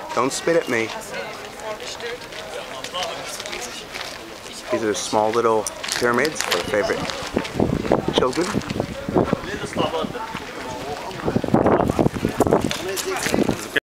Don't spit at me. These are small little pyramids for favorite children.